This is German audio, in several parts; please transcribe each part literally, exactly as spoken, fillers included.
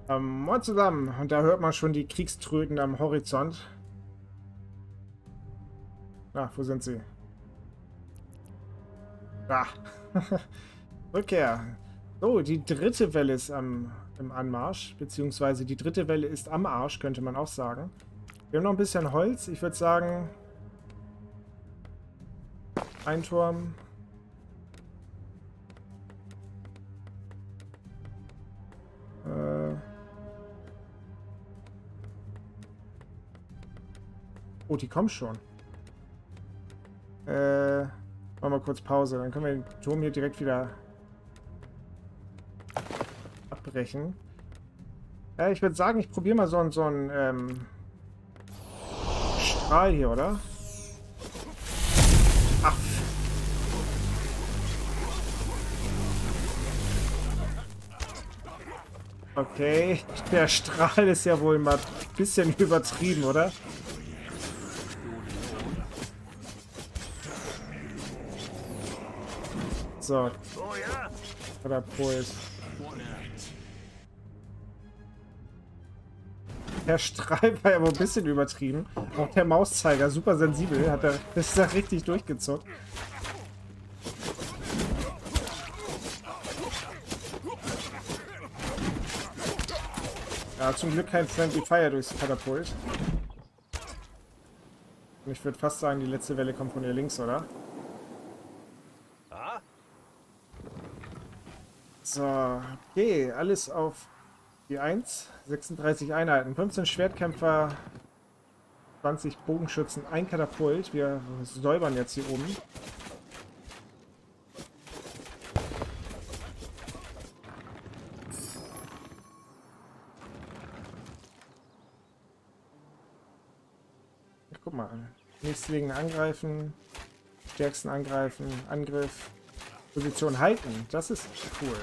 Ähm, moin zusammen. Und da hört man schon die Kriegströten am Horizont. Ah, wo sind sie? Da. Rückkehr. So, die dritte Welle ist am, im Anmarsch. Beziehungsweise die dritte Welle ist am Arsch, könnte man auch sagen. Wir haben noch ein bisschen Holz. Ich würde sagen, ein Turm. Äh... Oh, die kommen schon. Äh, machen wir kurz Pause. Dann können wir den Turm hier direkt wieder abbrechen. Äh, ich würde sagen, ich probiere mal so, einen- so einen ähm, Strahl hier, oder? Ach. Okay, der Strahl ist ja wohl mal ein bisschen übertrieben, oder? So. Katapult. Der Strahl war ja wohl ein bisschen übertrieben. Auch der Mauszeiger, super sensibel, hat er, ist da richtig durchgezuckt. Ja, zum Glück kein Friendly Fire durchs Katapult. Und ich würde fast sagen, die letzte Welle kommt von hier links, oder? So, okay, alles auf die eins. sechsunddreißig Einheiten, fünfzehn Schwertkämpfer, zwanzig Bogenschützen, ein Katapult. Wir säubern jetzt hier oben. Guck mal, nächstliegenden angreifen, stärksten angreifen, Angriff, Position halten. Das ist cool.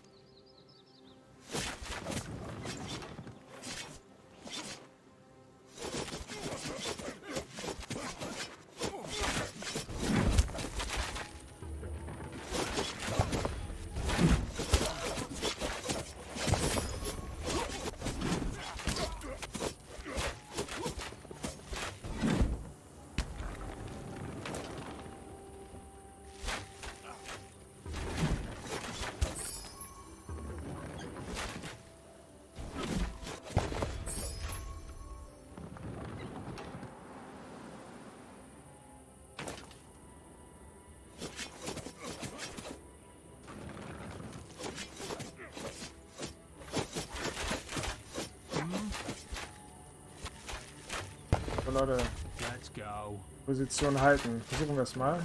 So, Leute, Position halten. Versuchen wir es mal.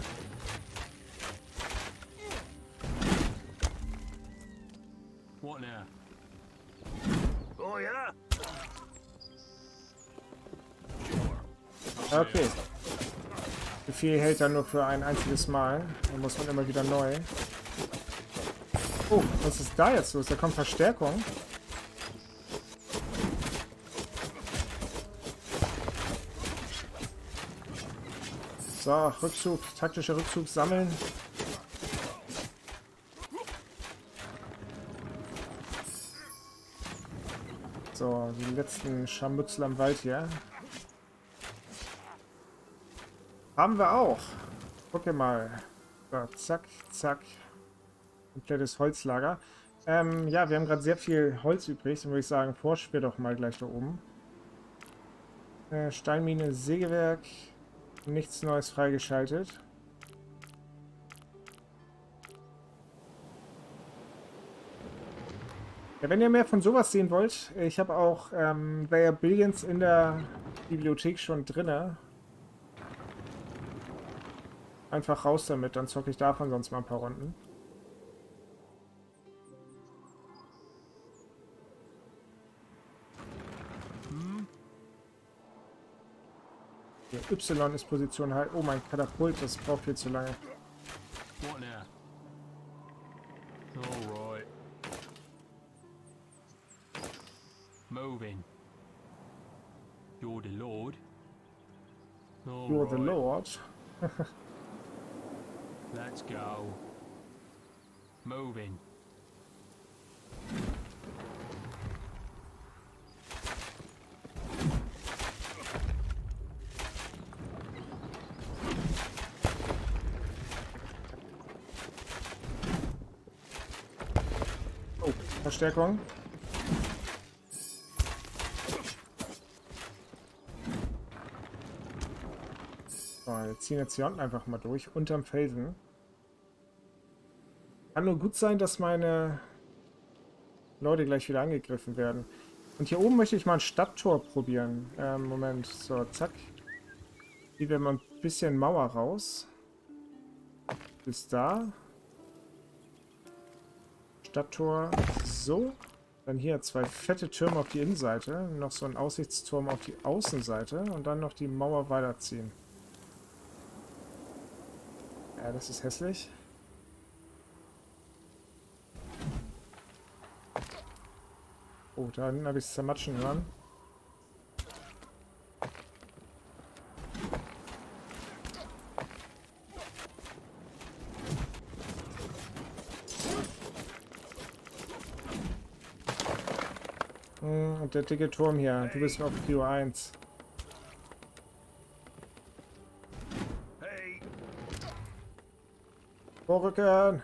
Okay. Befehl hält dann nur für ein einziges Mal. Da muss man immer wieder neu. Oh, was ist da jetzt los? Da kommt Verstärkung. So, Rückzug, taktischer Rückzug sammeln. So, die letzten Scharmützel am Wald hier. Haben wir auch. Guck mal. So, zack, zack. Komplettes Holzlager. Ähm, ja, wir haben gerade sehr viel Holz übrig. Dann würde ich sagen, forschen wir doch mal gleich da oben. Äh, Steinmine, Sägewerk. Nichts Neues freigeschaltet. Ja, wenn ihr mehr von sowas sehen wollt, ich habe auch ähm, They Are Billions in der Bibliothek schon drinne. Einfach raus damit, dann zocke ich davon sonst mal ein paar Runden. Hier, Y ist Position halt. Oh, mein Katapult, das braucht viel zu lange. Alright. Moving. You're the Lord. You're the Lord. Let's go. Moving. Verstärkung. So, wir ziehen jetzt hier unten einfach mal durch, unterm Felsen. Kann nur gut sein, dass meine Leute gleich wieder angegriffen werden. Und hier oben möchte ich mal ein Stadttor probieren. Ähm, Moment, so, zack. Ziehen wir mal ein bisschen Mauer raus. Bis da. Stadttor, so. Dann hier zwei fette Türme auf die Innenseite. Noch so ein Aussichtsturm auf die Außenseite. Und dann noch die Mauer weiterziehen. Ja, das ist hässlich. Oh, da hinten habe ich es zermatschen hören. Hm, und der dicke Turm hier. Du bist auf Prio eins. Vorrücken!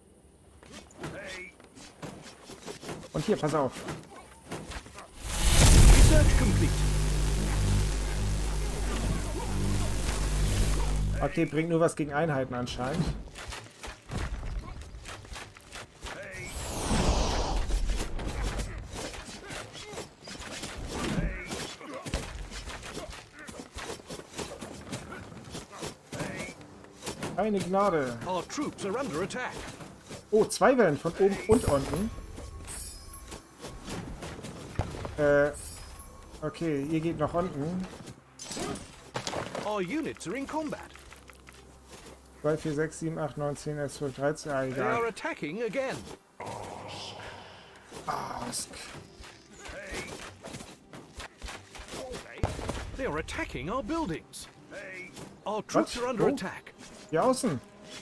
Und hier, pass auf. Okay, bringt nur was gegen Einheiten anscheinend. Keine Gnade. Oh, zwei Wellen von oben und unten. Äh, okay, ihr geht nach unten. Our units are in combat. zwei, vier, sechs, sieben, acht, neun, zehn, elf, zwölf, dreizehn, ah, They egal. are attacking again. Ask. They are attacking our buildings. Our troops Was? are under Wo? attack. Hier außen.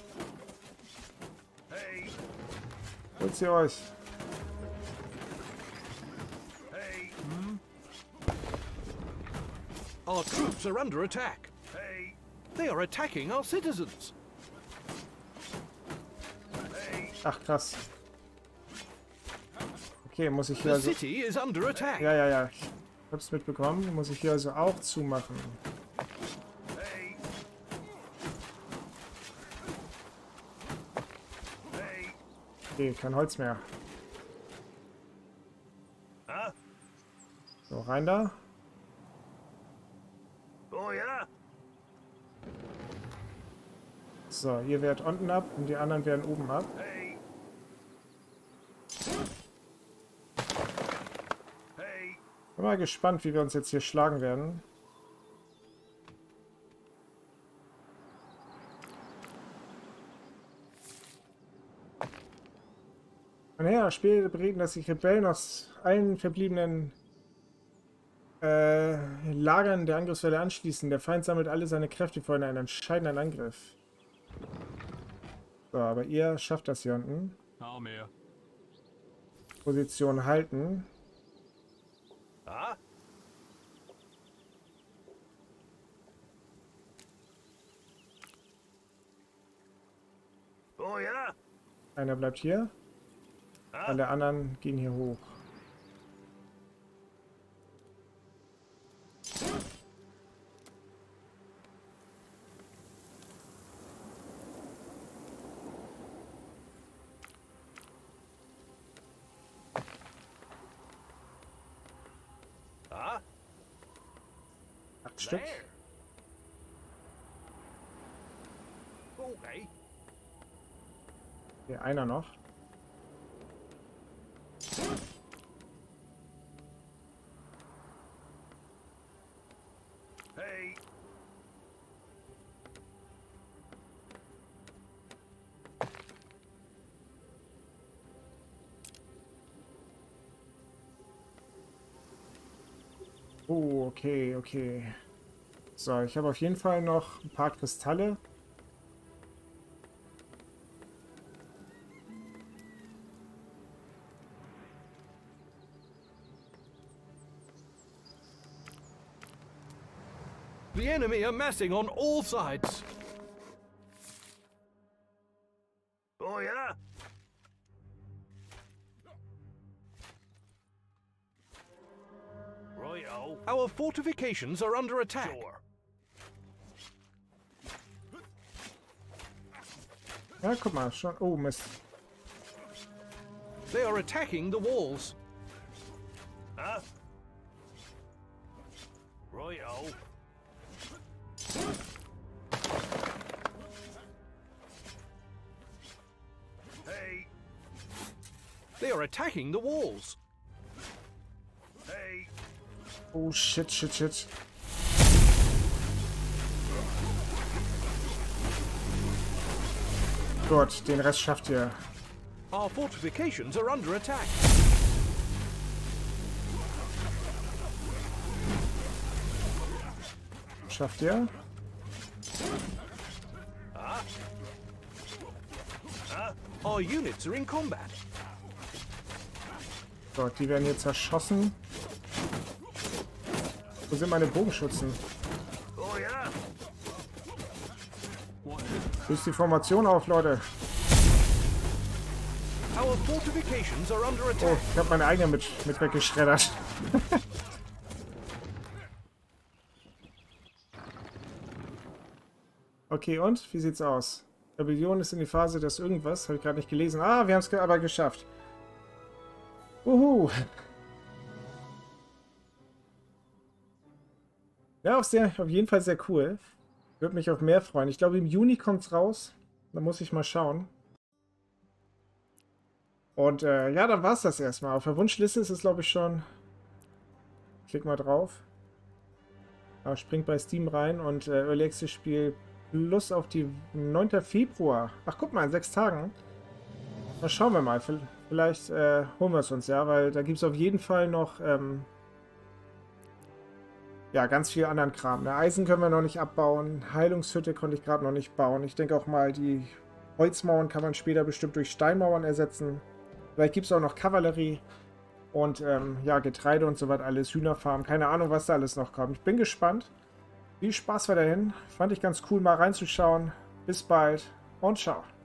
Holt sie euch. Our troops are under attack. They are attacking our citizens. Ach, krass. Okay, muss ich hier The also... city is under attack. Ja, ja, ja. Ich hab's mitbekommen. Muss ich hier also auch zumachen. Okay, kein Holz mehr. So, rein da. Oh ja. So, ihr werdet unten ab und die anderen werden oben ab. Bin mal gespannt, wie wir uns jetzt hier schlagen werden. Mein Herr, später berichten, dass sich Rebellen aus allen verbliebenen äh, Lagern der Angriffswelle anschließen. Der Feind sammelt alle seine Kräfte vor einen entscheidenden Angriff. So, aber ihr schafft das hier unten. Position halten. Ah? Oh ja. Einer bleibt hier. Alle anderen gehen hier hoch. Ah? Acht Stück. Okay. Hier einer noch. Hey. Oh, okay, okay. So, ich habe auf jeden Fall noch ein paar Kristalle. The enemy are massing on all sides. Oh yeah. Our fortifications are under attack. Ja, guck mal, schon. Oh, Mist. They are attacking the walls. Huh? Righto. Hey. They are attacking the walls. Hey. Oh, shit, shit, shit. Gut, den Rest schafft ihr. Our fortifications are under attack. Schafft ihr? Our units are in combat. Gott, die werden jetzt zerschossen. Wo sind meine Bogenschützen? Oh ja. Löst die Formation auf, Leute. Our fortifications are under Oh, attack. ich habe meine eigene mit, mit weggeschreddert. Okay, und? Wie sieht's aus? Rebellion ist in die Phase des irgendwas. Habe ich gerade nicht gelesen. Ah, wir haben es aber geschafft. Uhu. Ja, auf, sehr, auf jeden Fall sehr cool. Würde mich auf mehr freuen. Ich glaube, im Juni kommt es raus. Da muss ich mal schauen. Und äh, ja, dann war es das erstmal. Auf der Wunschliste ist es, glaube ich, schon. Klick mal drauf. Aber springt bei Steam rein und äh, Early Access Spiel plus auf die neunten Februar. Ach, guck mal, in sechs Tagen. Na, schauen wir mal. Vielleicht äh, holen wir es uns, ja, weil da gibt es auf jeden Fall noch ähm, ja, ganz viel anderen Kram. Ne? Eisen können wir noch nicht abbauen. Heilungshütte konnte ich gerade noch nicht bauen. Ich denke auch mal, die Holzmauern kann man später bestimmt durch Steinmauern ersetzen. Vielleicht gibt es auch noch Kavallerie und ähm, ja, Getreide und so was alles, Hühnerfarm. Keine Ahnung, was da alles noch kommt. Ich bin gespannt. Viel Spaß weiterhin. Fand ich ganz cool, mal reinzuschauen. Bis bald und ciao.